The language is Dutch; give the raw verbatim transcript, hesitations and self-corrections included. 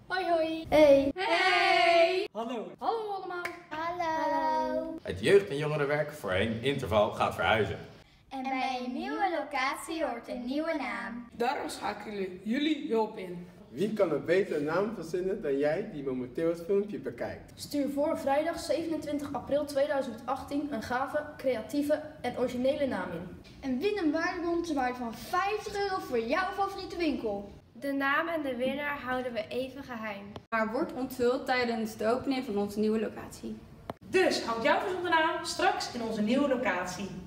Hoi hoi. Hey. Hey. Hallo. Hallo allemaal. Hallo. Het jeugd- en jongerenwerk, voorheen Interval, gaat verhuizen. En bij een nieuwe locatie hoort een nieuwe naam. Daarom schakelen jullie hulp in. Wie kan een betere naam verzinnen dan jij die momenteel het filmpje bekijkt? Stuur voor vrijdag zevenentwintig april tweeduizend achttien een gave, creatieve en originele naam in. En win een waardebon ter waarde van vijftig euro voor jouw favoriete winkel. De naam en de winnaar houden we even geheim. Maar wordt onthuld tijdens de opening van onze nieuwe locatie. Dus houd jouw verzonnen naam straks in onze nieuwe locatie.